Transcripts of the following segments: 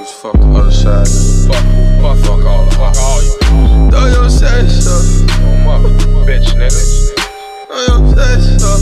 niggas, fuck the other side, nigga. Fuck all you. Throw your sex up. Bitch, nigga. Throw your sex up.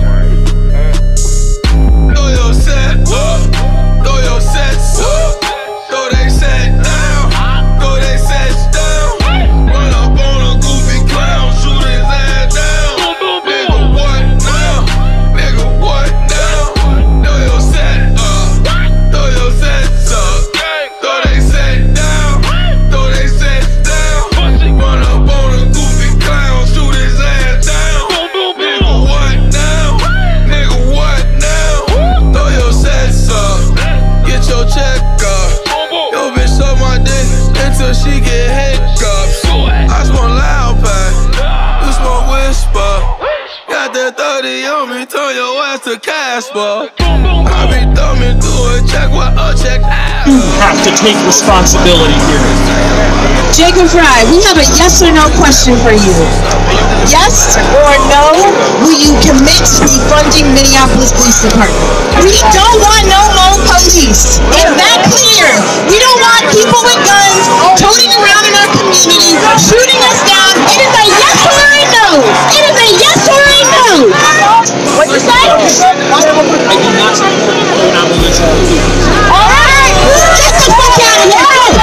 Throw your sex up. Throw your sex up. Throw they sex down. Throw they sex down. Run up on a goofy clown, shoot his ass down. Nigga, what now? Nigga, what now? Throw your sex up. Throw your sex up. Throw they sex down. Throw they sex down. Run up on a goofy clown, shoot his ass down. Nigga, what now? Nigga, what now? Throw your sex up. Get your check up. Yo, bitch, suck my dick until she get hiccups. I smoke loud pack, you smoke whisper. Got that 30 on me, turn your ass to Casper. I be thumbing through it, check what check out. You have to take responsibility here. Jacob Fry, we have a yes or no question for you. Yes or no, will you commit to defunding Minneapolis Police Department? We don't want no more police. Is that clear? We don't want people with guns toting around in our community, shooting us down. It is a yes or a no. It is a yes or a no. What'd you say? I do not support non-religious beliefs. All right, get the fuck out of here. Go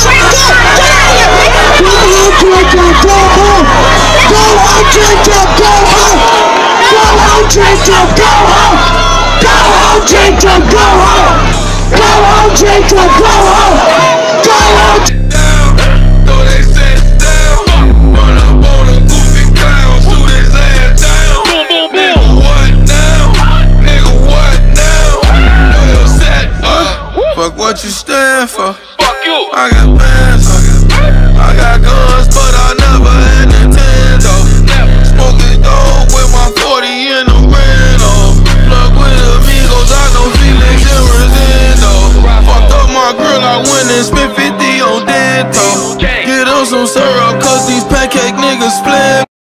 home. Go home, Jacob, go home. Go home, Jacob, go home. Go home, Jacob, go home. Go home, Jacob, go home. Go home. Throw they sex down. Run up on a goofy clown, shoot his ass down. Nigga, what now? Nigga, what now? Throw your sex up. Fuck what you stand for. Fuck you. I got bands, I got guns, but I never had Nintendo. Smoking dope with my 40 in the Reno. Plug with amigos, I know Felix and Rosendo. Fucked up my grill, I went and spent 50 on Dento. Get on some syrup, cause these pancake niggas split